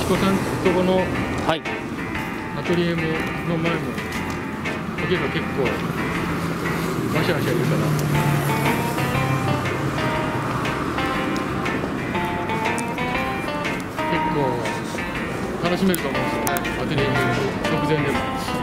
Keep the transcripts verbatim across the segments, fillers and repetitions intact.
子さんとこのはい。 アトリエもの前も時が結構バシャバシャいるから結構楽しめると思うんですよね、アトリエに直前でも。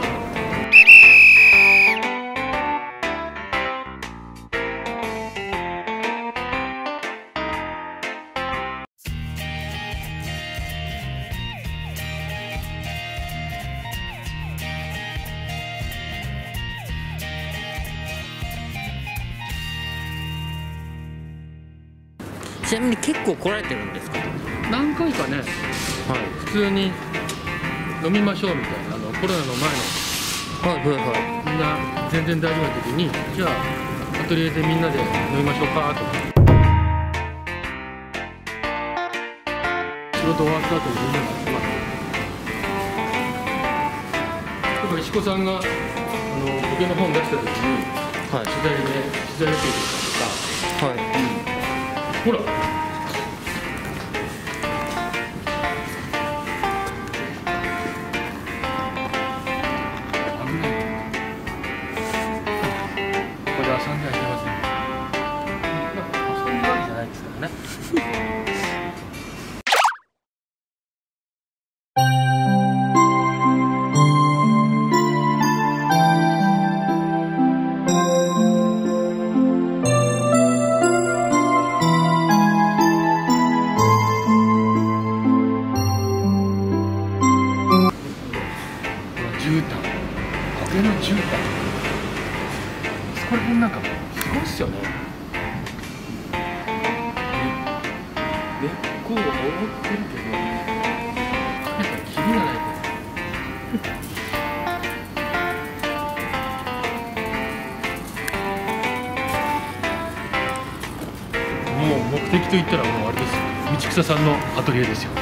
ちなみに結構来られてるんですか？ 何回かね、 はい。 普通に飲みましょうみたいな、あのコロナの前のはいはいはい。 みんな全然大丈夫な時に、じゃあアトリエでみんなで飲みましょうかとか、仕事終わった後にみんなで集まって、例えば石子さんがあの僕の本出した時に、 はい、 取材で取材受けてたとか、 はい、うん、 ほら遊んではいけません。遊んでるわけじゃないですからね。絨毯、苔の絨毯。これ辺なんかすごいっすよね。根っこを覆ってるけど、なんかキリがないと。もう目的といったらもうあれですよ。道草さんのアトリエですよ。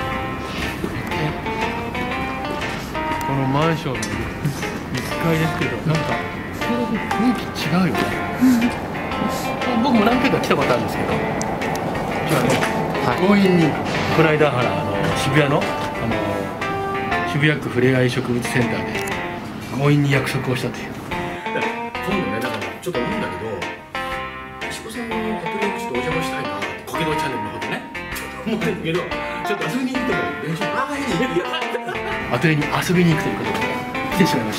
このマンションのいっかいですけど、なんか雰囲気違うよね。僕も何回か来たことあるんですけど、じゃあね、はい、強引にこの間ほらあの渋谷のあの渋谷区ふれあい植物センターで強引に約束をしたという。今度ね、だからちょっと思うんだけど、石子さんのアトリエにちょっとお邪魔したいな、コケのチャンネルの方でね、ちょっと思ってるけど、ちょっと遊びに行っても練習、ああいいね、アトリエに遊びに行くということで来てしまいました。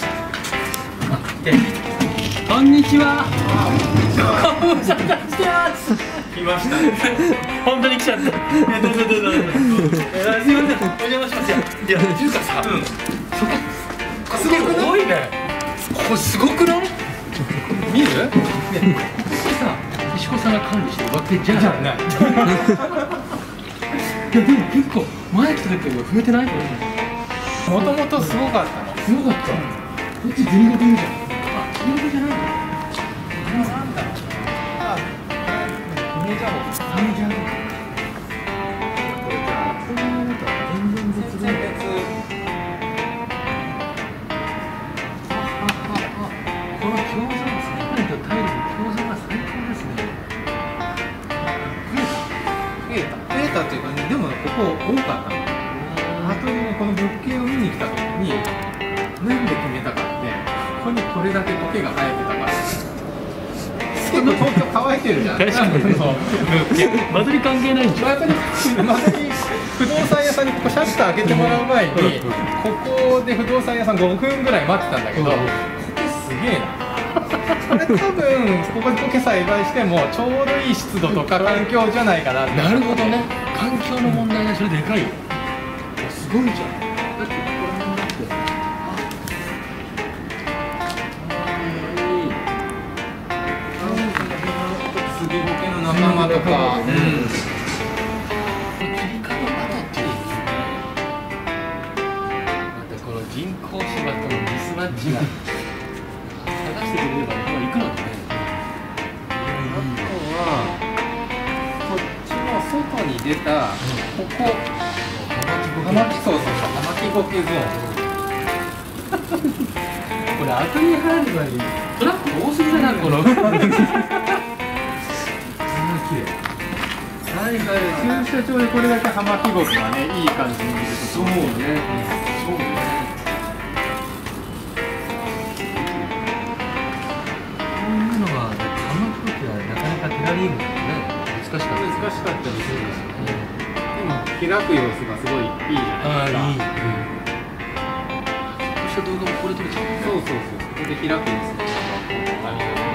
こんにちは。ご無沙汰してます。来ましたね。本当に来ちゃった。いや、どうぞどうぞどうぞ。すみません、お邪魔しますよ。いや、っていうかさ、うん、そこすごいね。ここすごくない？見る？ね、ここさ、石子さんが管理してるわけじゃない。いや、でも結構前来た時より増えてない？これ。 もともとすごかったの。 すごかった。こっち全国いるじゃん。あ、全国じゃないの。 なんだろう。あ、メジャーも。 メジャーも。これじゃあ、このままとは全然別全然別。 この餃子のサイクルとタイルの餃子が最高ですね。 増えた。増えたっていうかね、でもここ多かったの。あとね、この物件を見に来た時に、なんで決めたかって、ここにこれだけ苔が生えてたから。結構東京乾いてるじゃん。 確かに。間取り関係ないんじゃん。 間取り、間取り、不動産屋さんにここシャッター開けてもらう前に、ここで不動産屋さんごふんぐらい待ってたんだけど、苔すげえな。これ多分ここで苔栽培してもちょうどいい湿度とか環境じゃないかなって。 なるほどね。環境の問題ね、それでかいよ。すごいじゃん。だってここら辺だって。 スギゴケの仲間とか。うん。 この人工芝とのミスマッチが探してくれれば行くのにね。 あとはこっちの外に出たここハマキそうそうそうハマキゴケゾーン。 これアトリエ入る前にトラック多すぎだなこの。ああ綺麗。 最はいはい。 駐車場でこれだけ浜木ごとがね、いい感じに見るとそうね。そうね。こういうのは浜木ごはなかなかテラリウムだとね難しかった。 難しかったりするんですよね。でも開く様子がすごいいいじゃないですか。 ああいい。こうした動画もこれ撮れちゃう。 そうそうそう。ここで開く様子があります。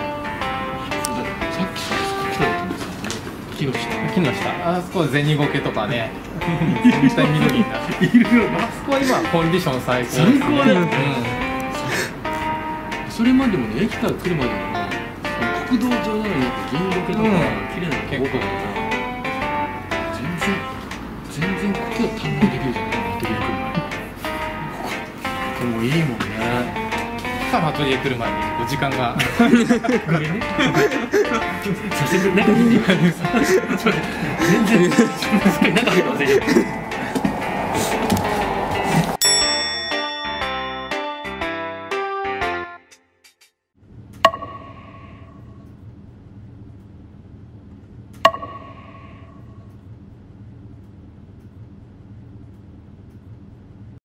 さっきさ、来た時にさ、木の下。 木の下、あそこ銭ゴケとかね、絶対緑になっているよな。 あそこは今コンディション最高です最高だようね。それまでもね、駅から来るまでもね、国道上なのに銀ゴケとか綺麗なのが多かったから、全然全然苔は堪能できるじゃない、アトリエ来る前に。ここもいいもんね。 ん。さあアトリエ来る前にお時間がごめんね。させて中に全然中入ってませんよ。